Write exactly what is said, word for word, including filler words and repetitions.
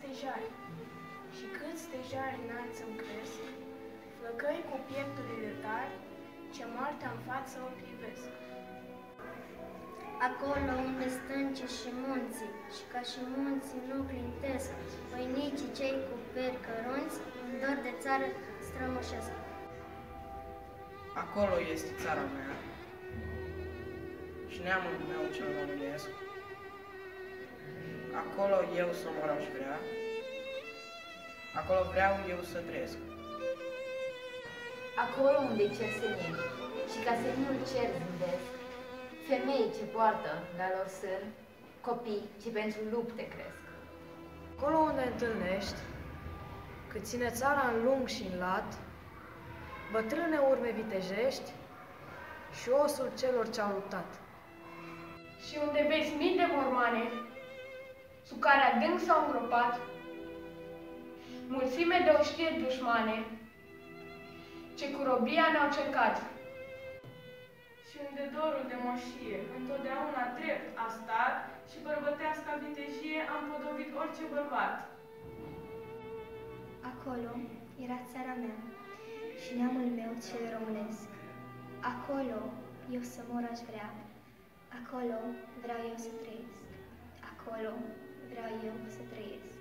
stejari. Și cât stejari înalți îmi cresc, flăcăi cu piepturile tari, ce moartea în față o privesc. Acolo unde stâncii și munții, și ca și munții nu clintesc, voinicii cei cu peri cărunți, în dor de țară strămoșesc. Acolo este țara mea și neamul meu cel românesc. Acolo eu să mor aș vrea, acolo vreau eu să trăiesc. Acolo unde cer senin și ca seninul cer zâmbesc, femei ce poartă la lor sân, copii ce pentru lupte cresc. Acolo unde întâlnești, cât ține țara în lung și în lat, bătrâne urme vitejești și osul celor ce-au luptat. Și unde vezi mii de mormane, sub care adânc s-au îngropat, mulțime de oștiri dușmane, ce cu robia ne-au cercat. Și unde dorul de moșie întotdeauna drept a stat și bărbăteasca vitejie a împodobit orice bărbat. Acolo era țara mea și neamul meu cel românesc. Acolo eu să mor aș vrea, acolo vreau eu să trăiesc, acolo vreau eu să trăiesc.